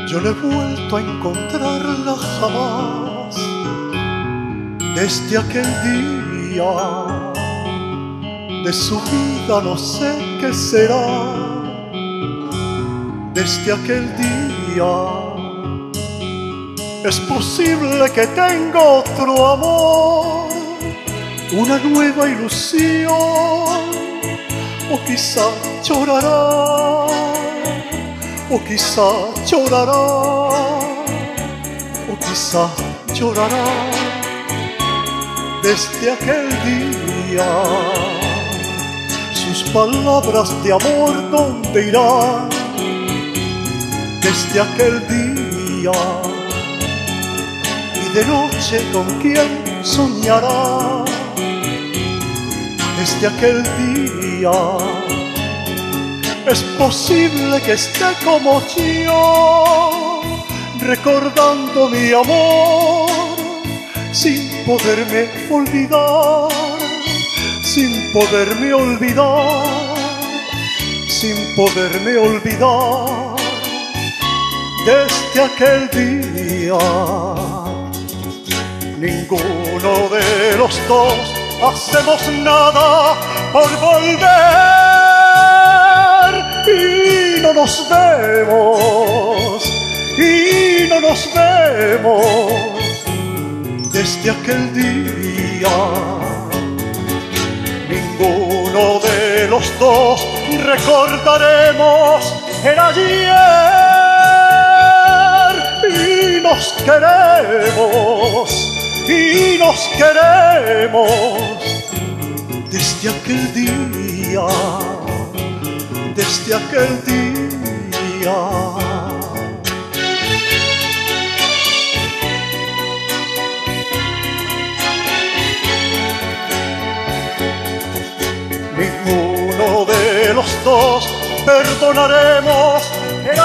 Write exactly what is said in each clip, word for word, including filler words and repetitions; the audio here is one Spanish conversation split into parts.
Yo no he vuelto a encontrarla jamás desde aquel día. De su vida no sé qué será desde aquel día. Es posible que tenga otro amor, una nueva ilusión, o quizá llorará, o quizá llorará, o quizá llorará desde aquel día. Sus palabras de amor, ¿dónde irán desde aquel día? Y de noche, ¿con quién soñará desde aquel día? Es posible que esté como yo, recordando mi amor, sin poderme olvidar, sin poderme olvidar, sin poderme olvidar desde aquel día. Ninguno de los dos hacemos nada por volver y no nos vemos, y no nos vemos desde aquel día. Ninguno de los dos recordaremos el ayer y nos queremos, y nos queremos desde aquel día, desde aquel día. Ninguno de los dos perdonaremos el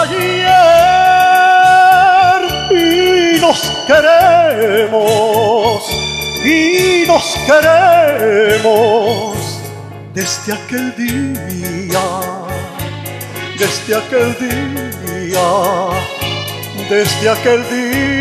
ayer y nos queremos, y nos queremos desde aquel día, desde aquel día, desde aquel día.